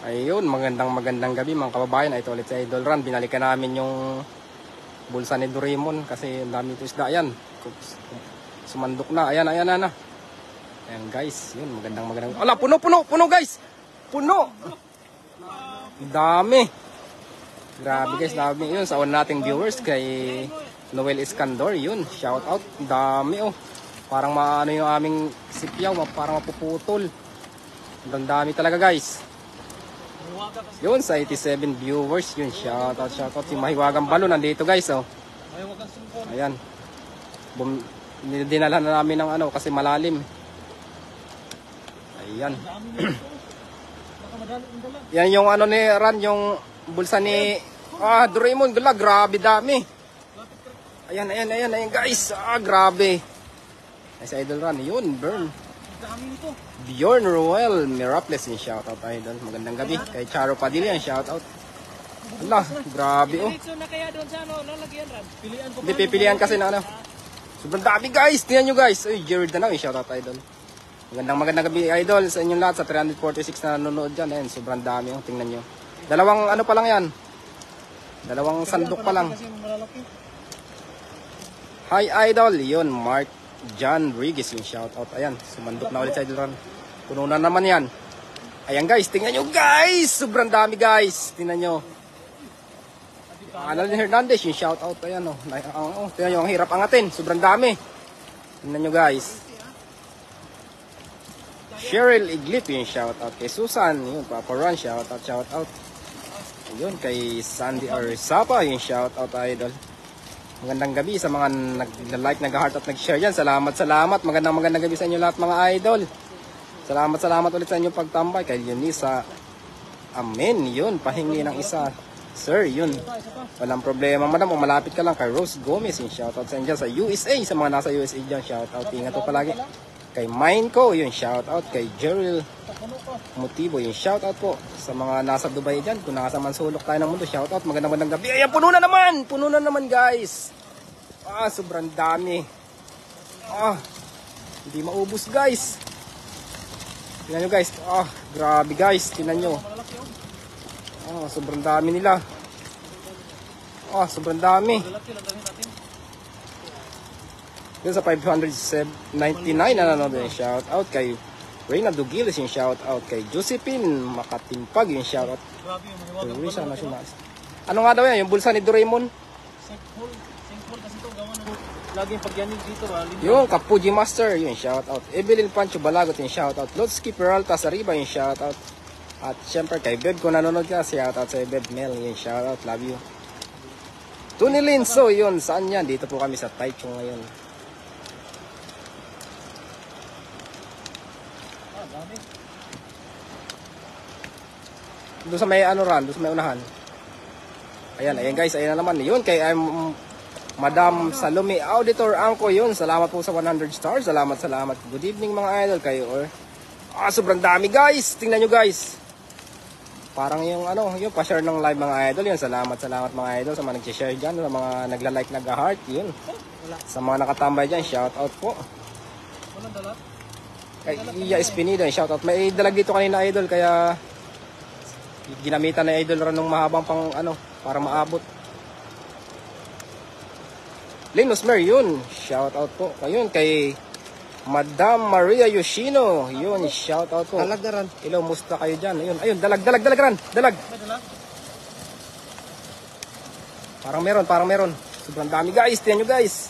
Ayun, magandang gabi mga kababayan. Ito ulit sa Idol Run. Binalikan namin yung bulsa ni Doraemon kasi ang dami ito isda. Ayan, sumandok na. Ayan. Ayan guys, yun, magandang. Ala, puno guys. Puno. Dami. Grabe guys, dami. Yun, sa una nating viewers kay Noel Iskandor. Yun, shout out. Dami oh. Parang maano yung aming sipyaw, parang mapuputol. Ang dami talaga guys. Yun, sa 87 viewers, yun, shout out. Si Mahiwagang Balon, nandito guys, oh. Ayan. Dinala na namin ng ano, kasi malalim. Ayan. Yan yung ano ni Ran, yung bulsa ni Doraemon, grabe dami. Ayan guys, grabe. Ay, sa Idol Run, yun, burn. Bjorn Roel Miraples, yung shoutout Idol. Magandang gabi. Kay Charo Padilla, yung shoutout. Wala, grabe oh. Hindi, pipilian kasi na ano. Sobrang dami guys, tingnan nyo guys. Uy, Jared na yung shoutout Idol. Magandang gabi Idol sa inyong lahat, sa 346 na nanonood dyan. Ayan, sobrang dami oh, tingnan nyo. Dalawang ano pa lang yan. Dalawang sandok pa lang. Hi Idol, yun, Mark John Rigis yung shoutout. Ayan, sumandok na ulit sa Idol Run. Puno na naman yan. Ayan guys, tingnan nyo guys. Sobrang dami guys. Tingnan nyo. Analin Hernandez yung shoutout. Ayan oh. Tingnan nyo, ang hirap angatin. Sobrang dami. Tingnan nyo guys. Cheryl Iglip yung shoutout. Kay Susan, yun, Papa Ron, shoutout. Yun, kay Sandy Arzapa yung shoutout Idol. Magandang gabi sa mga nag-like, nag-heart at nag-share dyan. Salamat. Magandang gabi sa inyo lahat mga idol. Salamat ulit sa inyong pagtambay. Kay Yunisa, amen. Yun, pahingi ng isa. Sir, yun. Walang problema, madam. Kung malapit ka lang kay Rose Gomez, yung shoutout sa inyo dyan sa USA. Sa mga nasa USA dyan, shoutout. Ingat po palagi. Kay Mindco, yun, shoutout. Kay Jeril Motivo, yung shoutout po. Sa mga nasa Dubai dyan, kung nasa Mansulok tayo ng mundo, shoutout. Magandang gabi. Ayan, puno na naman guys. Sobrang dami. Hindi maubos guys. Tingnan nyo guys. Grabe guys, tingnan nyo. Sobrang dami nila. Sobrang dami. Dun sa 599 nanonood yung shoutout kay Reyna Dugiles yung shoutout kay Josephine Makatimpag yung shoutout. Ano nga daw yan? Yung bulsa ni Doraemon? Laging pagyanig dito yung Kapuji Master yung shoutout. Evelyn Pancho Balagot yung shoutout. Lodsky Peralta Sariba yung shoutout. At syempre kay Beb kung nanonood ka, shoutout sa Beb Mel yung shoutout. Love you. Tony Linso yun. Saan yan? Dito po kami sa Taichung ngayon. Doon sa may doon sa may unahan. Ayan guys, ayan na naman. Yun kay Madam Salome Auditor Angko yun. Salamat po sa 100 stars. Salamat. Good evening mga idol kayo. Sobrang dami guys. Tingnan nyo guys. Parang yung yung pa-share ng live mga idol yun. Salamat mga idol sa mga nag-share dyan, sa mga nagla-like, nag-heart yun. Sa mga nakatambay dyan, shout out po. Walang dala? Kay Iya Espinida, shout out. May dalag dito kanina idol kaya ginamitan na idol rin ng mahabang pang para maabot. Linus Mer yun, shout out po. Ayun kay Madam Maria Yoshino, yun, shout out po. Dalag na ran. Hello, musta kayo dyan? Ayun, dalag ran. Dalag. Parang meron. Sobrang dami guys, tiyan nyo guys.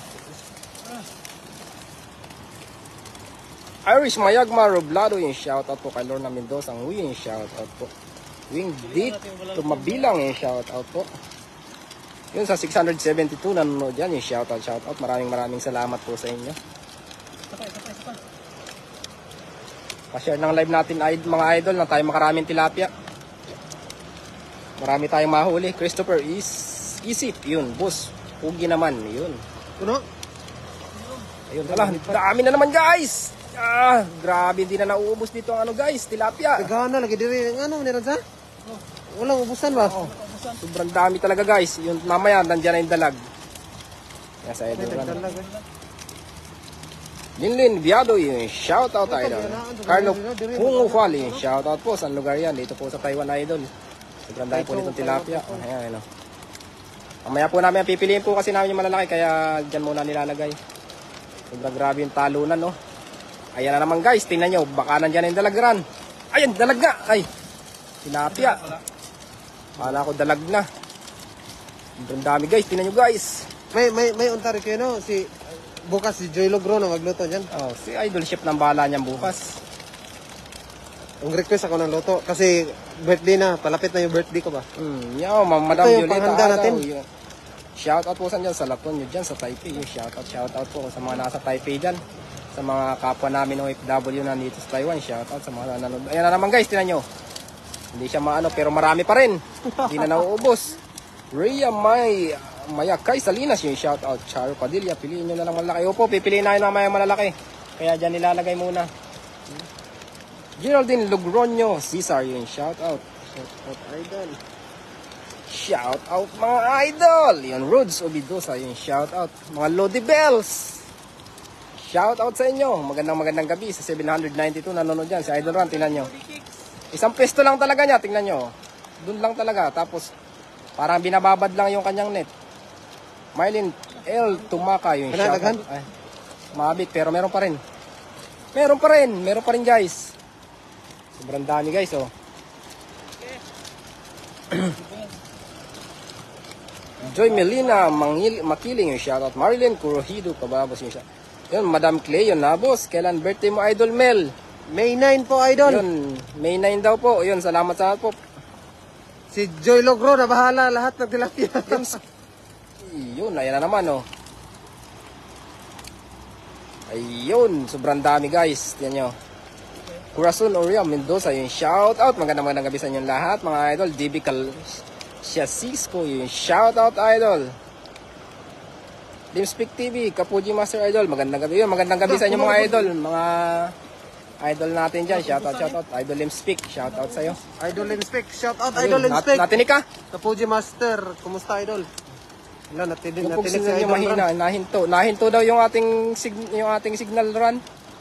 Irish Mayagma Roblado, yung shout out po kay Lorna Mendoza, ang yung shout out po. Wing Deep Tumabilang, yung shout out po. Yun sa 672 nanonood yan, yung shout out. Maraming salamat po sa inyo. Pa-share ng live natin mga idol na tayo makaraming tilapia. Marami tayong mahuli. Christopher Isip, yun, boss. Pugi naman, yun. Puno? Ayun, dami na naman guys. Grabe, hindi na nauubos dito ang guys, tilapia. Gana lagi diri meron sa? Walang ubusan ba? Sobrang dami talaga guys. Yung mamaya nandiyan na yung dalag. Nasa idol. Linlin Viado, yung shoutout idol. Carlo Pungufal, yung shoutout po. Saan lugar yan? Dito po sa Taiwan idol. Sobrang dahil po nitong tilapia. Ayan, ano. Mamaya po namin pipiliin po kasi namin yung malalaki kaya dyan muna nilalagay. Sobrang grabe yung talunan, no. Ayan na naman guys, tingnan nyo. Baka nandyan yung dalagran. Ayan, dalag na. Ay, tilapia. Kala ko dalag na. Sobrang dami guys, tingnan nyo guys. May untari kayo, no? Bukas si Joy Logro na magluto dyan. Oh, si Idol Chef ng bala niyan bukas. Ang request ako ng luto. Kasi birthday na. Palapit na yung birthday ko ba? Yo, Madam Ito yung Violeta. panghanda natin. Shoutout po sa dyan sa Laton nyo dyan sa Taipei. Shoutout po sa mga nasa Taipei dyan. Sa mga kapwa namin OFW na dito sa Taiwan. Shoutout sa mga nanonood. Ayan na naman guys, tinan nyo. Hindi siya maano pero marami pa rin. Hindi na nauubos. Rhea Mayakay Salinas yung shoutout. Charo Padilla, piliin nyo na lang malalaki. Opo, pipiliin na yun mamaya malalaki. Kaya dyan nilalagay muna. Geraldine Logronyo, Cesar yung shoutout. Shoutout idol. Shoutout mga idol. Yung Rods Obidosa yung shoutout. Mga Lodi Bells. Shoutout sa inyo. Magandang gabi sa 792 nanonood dyan. Si Idol Ron, tingnan nyo. Isang pwesto lang talaga niya, tingnan nyo. Doon lang talaga. Tapos parang binababad lang yung kanyang net. Mylene L. Tumaka yung shoutout. Ay, mabit pero meron pa rin. Meron pa rin guys. Sobrang dami guys oh. Joy Melina Makiling yung shoutout. Marilyn Kurohido Kababos yung shoutout. Yun, Madam Clay yun na boss. Kailan birthday mo Idol Mel? May 9 po, idol. Yun, May 9 daw po. Yun, salamat sa po. Si Joy Logro na bahala lahat ng tilapia. Yun, ayan na naman oh. Ayun, sobrang dami guys. Tingnan nyo. Corazon Oriam Mendoza yung shoutout. Magandang gabi sa inyo lahat mga idol. DB Cisco yung shoutout idol. Limspeak TV, Kapuji Master Idol. Magandang gabi yun. Magandang gabi sa inyo mga idol. Mga idol natin dyan. Shoutout. Idol Limspeak. Shoutout sa'yo. Idol Limspeak. Shoutout, Idol Limspeak. Natinig ka? Kapuji Master. Kumusta, idol? Wala, natinig Yung sa idol. mahina. Nahinto daw yung ating signal run.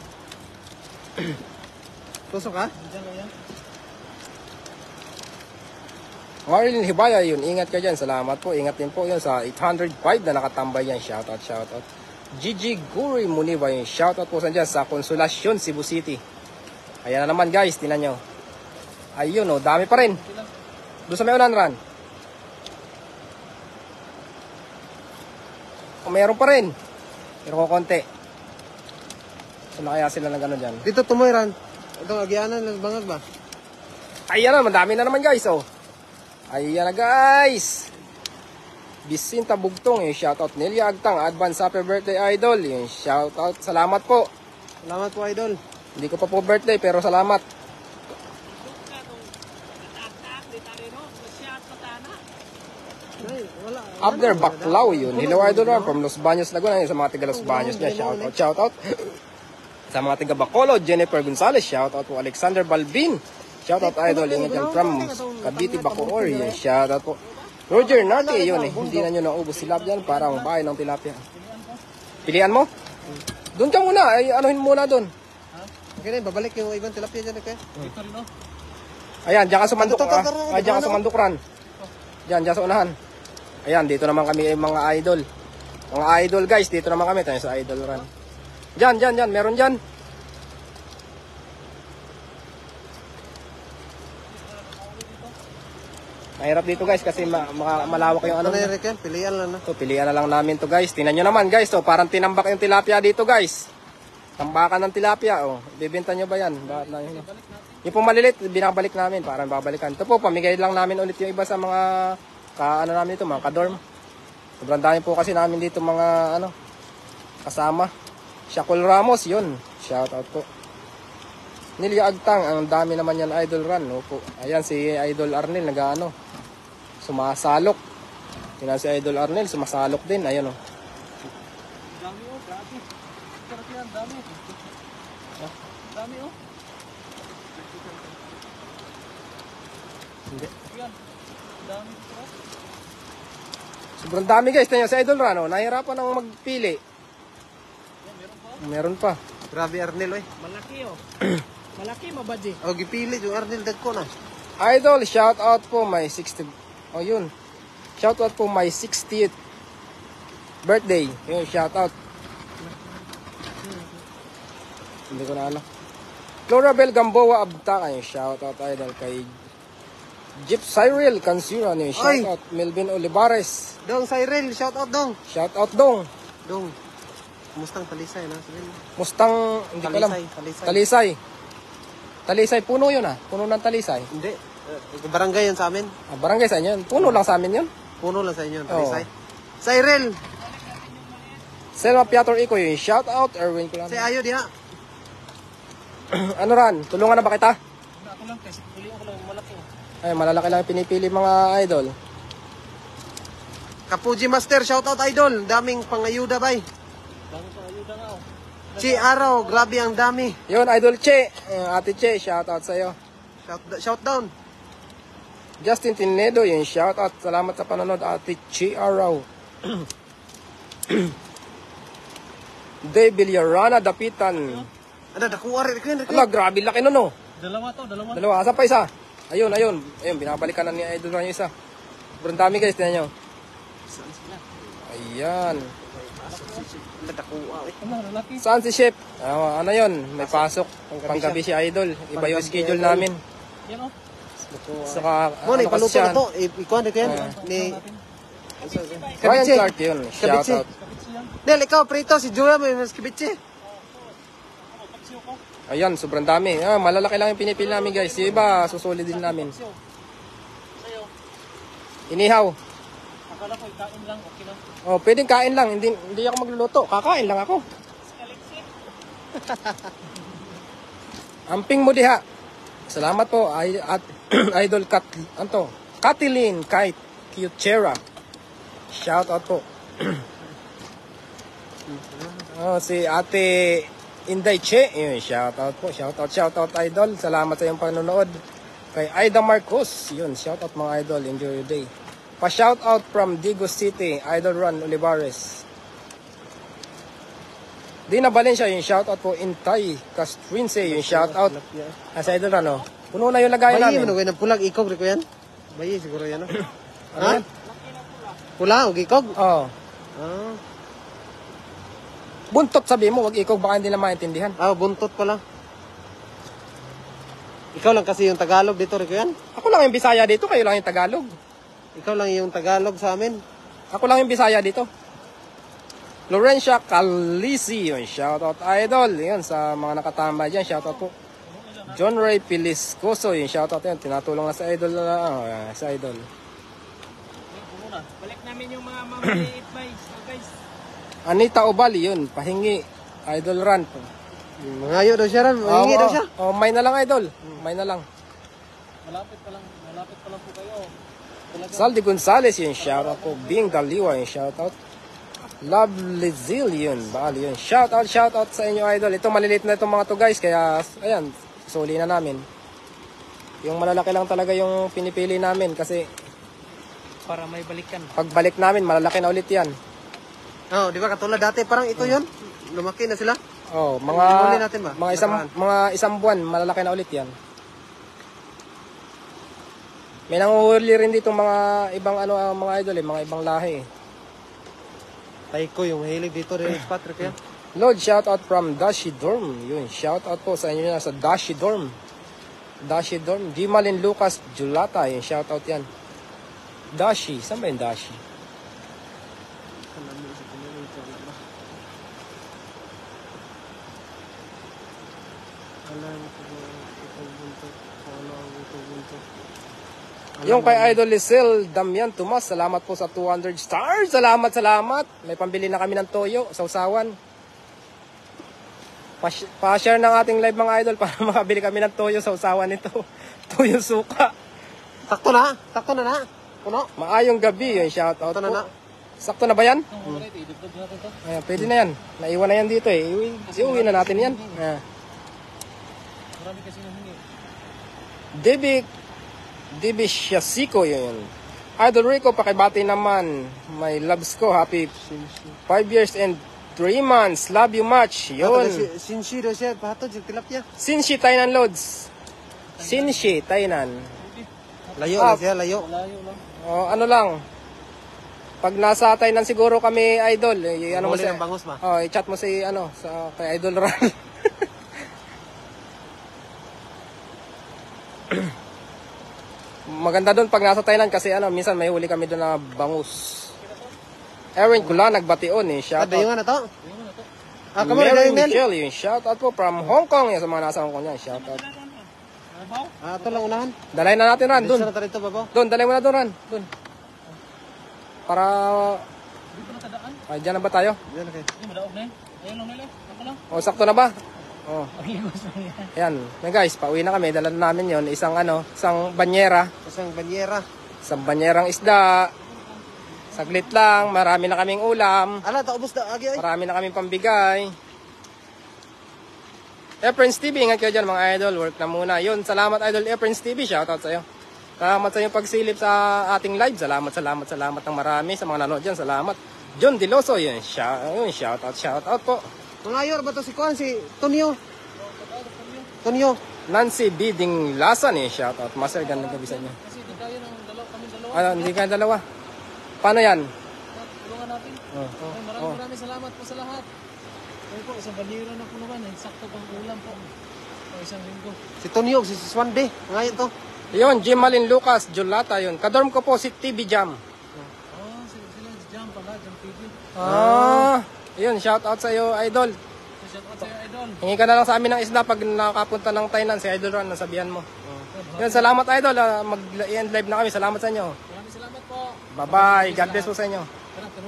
Tusok ka? Marilyn Hibaya yun. Ingat ka dyan. Salamat po. Ingat din po yun sa 805 na nakatambay yan. Shoutout. Gigi Guri Muniba yung shoutout po sa dyan sa Consolacion, Cebu City. Ayan na naman guys. Tinan nyo. Ayun oh. Dami pa rin. Doon sa may ulan run. Mayroon pa rin. Pero konti. So na kaya sila ng gano'n dyan. Dito tumoyran. Itong agyanan ng bangag ba? Ayan na. Madami na naman guys oh. Ayan na guys. Bisinta Bugtong yung shoutout. Nelia Agtang, advance happy birthday idol. Yung shoutout. Salamat po. Salamat po, idol. Hindi ko pa po birthday pero salamat. Ay, wala. Abner Baclao yun. Hello idol Ron from Los Baños Laguna. Yun, sa mga taga Los Baños niya. Shoutout. Sa mga taga Bacolod, Jennifer Gonzalez. Shoutout po. Alexander Balbin. Shoutout idol. Yung dyan from Cavite Bacoor. Yung shoutout po. Roger Narte yun eh. Hindi na nyo naubos silap dyan. Parang bahay ng tilapia. Pilihan mo? Doon ka muna. Ay, anuhin muna doon. Okay na, babalik yung ibang tilapia dyan, okay? Ayan, dyan ka sumandok. Ay, dyan ka sumandok ran. Dyan sa unahan. Ayan, dito naman kami mga idol. Mga idol guys, dito naman kami. Tayo sa idol ran. Dyan. Meron dyan. Mahirap dito guys kasi malawak yung ano. Ano na yan, pilihan lang na. So, pilihan na lang namin to guys. Tingnan nyo naman guys. So, parang tinambak yung tilapia dito guys. Tambakan ng tilapia. Oh. Bibenta nyo ba yan? Yung pong malilit, binabalik namin. Parang babalikan. Ito po, pamigay lang namin ulit yung iba sa mga ano namin dito, mga kadorm. Sobrang dami po kasi namin dito mga kasama. Shakul Ramos, yun. Shoutout po. Nelia Agtang, ang dami naman yan idol run. Opo. Ayan si Idol Arnel sumasalok. Tingnan si Idol Arnel, sumasalok din. Ayan oh. Dami oh, grabe. Sarap yan, dami. Dami oh. Hindi. Yan, dami. Sobrang dami guys. Tingnan si Idol Run. Oh. Nahirapan ng magpili. Yan, meron pa. Meron pa. Grabe Arnel, oy. Malaki oh. Malaki mabadji. Oh, gipili yung Arnel dagko na. Idol, shout out po my 60. Oh, yun. Shout out po my 60th birthday. Yun, shout out. Hindi ko na alam. Florabel Gamboa Abtakan, yung shout out idol kay Jeep Cyril Cansura, yung shout Oy! out Melvin Olivares. Dong Cyril, shout out dong. Shout out dong. Dong. Kumustang talisay na sabihin mo? Mustang, hindi ko alam. Talisay. Talisay. Talisay, puno yun ah. Puno ng talisay. Hindi. Barangay yan sa amin. Ah, barangay sa inyo yun. Puno lang sa amin yun. Puno lang sa inyo, Oo. talisay. Cyril, Selma Piator Iko yun. Shout out Erwin ko lang. si Ayo diha. Ano ran? Tulungan na ba kita? Ako lang kasi pili ako lang malaki. Ay, malalaki lang yung pinipili mga idol. Kapuji Master, shout out idol. Daming pangayuda bay. Bago pa ayuda nga oh. Si Araw, grabe ang dami. Yun, Idol Che. Ate Che, shout out sa'yo. Shout down. Justin Tinedo, yun, shout out. Salamat sa panonood, Ate Che Araw. Dave Villarana, Dapitan. Ano, nakuha rin. Ala, grabe laki nun, oh. Dalawa to, dalawa. Dalawa, asan pa isa? Ayun, ayun. Ayun, binabalikan na ni Idol na yung isa. Sobrang dami guys, tingnan nyo. Ayan. Nakuha. Ano, lalaki. Saan si Chef? Ano yun? May pasok. Panggabi si Idol. Iba yung schedule namin. Yan oh. Saka, Mo, ano ipaluto kasi na yan? to. Ikuha na ko yan. Ni... Ryan Kabitse. Clark yun. Shout Kabitse. out. Nel, ikaw, prito. Si Joya, may mas kibitse. Ayan, sobrang dami. Malalaki lang yung pinipili namin guys. Yung iba, susulit din namin. Sa'yo. Inihaw. Akala ko ikain lang, okay lang. Oh, pwedeng kain lang. Hindi ako magluluto. Kakain lang ako. Amping mo diha. Salamat po. Idol Kathleen Kite Cutera. Shout out po. Si Ate Inday Che. Yun, shout out po. Shout out Idol. Salamat sa iyong panonood. Kay Aida Marcos. Yun, shout out mga idol. Enjoy your day. Pa-shout out from Digo City, Idol Ron Olivares. Dina Valencia, yung shout out po. Intay Castrinse, yung shout out. Sa Idol Ron, oh. Puno na yung lagayan Bayi, namin. manugay ng pulag. Ikog rin ko yan. Bayi, siguro yan. Ano Ha? yan? Pula, o ikog? Oh. Ah. Buntot sabi mo, wag ikog, baka hindi na maintindihan. Buntot pala. Ikaw lang kasi yung Tagalog dito rin ko yan. Ako lang yung Bisaya dito, kayo lang yung Tagalog. Ikaw lang yung Tagalog sa amin. Ako lang yung Bisaya dito. Lorencia Calisi, yun, shoutout idol. Yun, sa mga nakatambay dyan, shoutout po. John Ray Piliscoso, yun, shoutout yan. Tinatulong na sa idol na, sa idol. Muna. Balik namin yung mga mamaliit guys. Anita Obali, yun, pahingi. Idol run. Mangayo daw siya ran. Mangingi daw siya. Oh, may na lang idol. May na lang. Malapit pa lang po kayo. Saldi Gonzales, yun, shoutout po. Bing Daliwa, yun, shoutout. Lovely Zil, yun, bali yun. Shoutout sa inyo idol. Ito maliliit na itong mga to guys, kaya ayan, suli na namin. Yung malalaki lang talaga yung pinipili namin kasi Para may balikan. pagbalik namin, malalaki na ulit yan. Di ba katulad dati, parang ito yun. Lumaki na sila. Oh, Hinuli natin ba? mga isang buwan, malalaki na ulit yan. May nanguhuli rin dito mga ibang mga idol, mga ibang lahi. Taiko yung hilig dito rin. Patrick yan. Lord, shout out from Dashi Dorm. Yun, shout out po sa inyo na sa Dashi Dorm. Dashi Dorm. Gimalin Lucas Julata. Yun, shout out yan. Dashi. Saan ba yung Dashi? Yung kay Idol Lisel Damian Tomas, salamat po sa 200 stars. Salamat. May pambili na kami ng toyo sa usawan. Pa-share ng ating live mga idol para makabili kami ng toyo sa usawan nito. Toyo suka. Sakto na. Puno. Maayong gabi, yung shout out Sakto na po. na. Sakto na ba yan? Idugtog natin to. Ayan, pwede na yan. Naiwan na yan dito eh. Iuwi na natin yan. Ayan. Marami kasi nahingi. Dibi Shasiko yun. Idol Rico, pakibati naman. My loves ko, happy 5 years and 3 months. Love you much. Yun. Sinshi daw siya, pahatod siya, tilapia. Sinshi Tainan Loads. Sinshi Tainan. Layo na siya, layo. Layo lang. O, ano lang. Pag nasa Tainan siguro kami, idol. Ano mo Huli si... ng bangus ba? Oh, i-chat mo si, ano, sa kay Idol Ran. Maganda doon pag nasa Thailand kasi ano, minsan may huli kami doon na bangus. Erin Kula nagbation eh. Shout Ada yung out. ano to? Ah, kamo Mary na yung men. Michelle yun. Shout out po from Hong Kong. Yan sa mga nasa Hong Kong yan. Shout out. Babaw? Ah, ito lang unahan. Dalay na natin Ran. Doon. Doon. Sa natin ito, babaw. Doon. Dalay mo na doon Ran. Doon. Para... Hindi ko nakadaan. Ay, dyan na ba tayo? Yan, okay. Hindi, madaog na eh. Ayun lang nila. Ako lang. O, sakto na ba? Oh. Okay, gusto niya. Ayan. Yan guys, pauwi na kami. Dala na namin yon. Isang ano, isang banyera. Isang banyera. Isang banyerang isda. Saglit lang. Marami na kaming ulam. Ala, taubos na. Agi, ay. Marami na kaming pambigay. Prince TV, ingat kayo dyan mga idol. Work na muna. Yun, salamat idol Prince TV. Shoutout sa'yo. Salamat sa iyong pagsilip sa ating live. Salamat ng marami sa mga nanood dyan. Salamat. John Diloso, yun. Shoutout po. Mangayor ba to si Kuan? Si Tonyo? Tonyo. Nancy Biding Lasan eh. Shoutout. Master, gandang gabi sa inyo. Kasi di tayo ng dalaw, kami dalawa. Ano, hindi ka dalawa. Paano yan? Tulungan natin. Oh. Ay, maraming salamat po sa lahat. Ay po, isang banira na po naman. Sakto pang ulam po. O isang linggo. Si Tonyo, si Swande. Mangayor to. Yun, Jimalin Lucas, Julata yun. Kadorm ko po si TV Jam. Oh, sila si Jam pala, Jam TV. Yun, shoutout sa iyo, idol. Shout out sa'yo, idol. Hingi ka na lang sa amin ng isda pag nakapunta ng Thailand, si Idol Ron, nasabihan mo. Yun, salamat idol. Mag-end live na kami. Salamat sa inyo. Maraming salamat po. Bye-bye. God bless po sa inyo.